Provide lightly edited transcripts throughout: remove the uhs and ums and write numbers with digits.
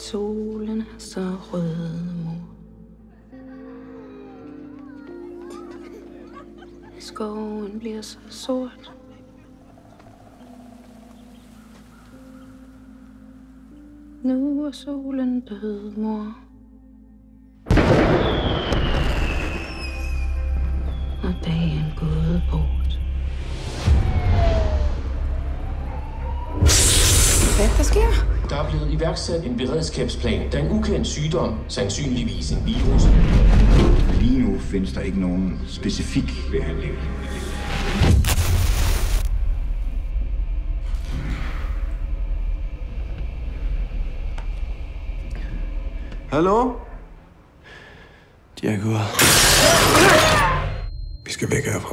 solen er så rød mod. Skoven bliver så sort. Nu er solen død, mor. Og dagen gået bort. Hvad sker? Der er blevet iværksat en beredskabsplan, da en ukendt sygdom, sandsynligvis en virus. Lige nu findes der ikke nogen specifik behandling. Hallo? De er gået. Vi skal væk herfra.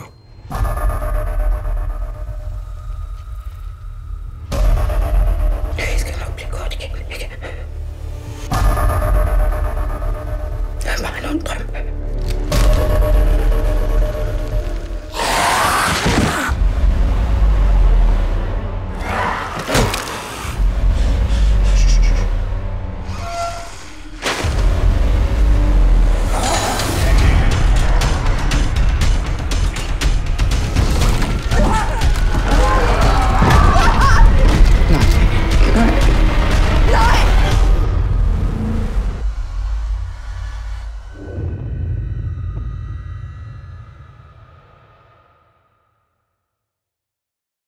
Det skal nok blive godt igen, ikke? Det er bare en drøm.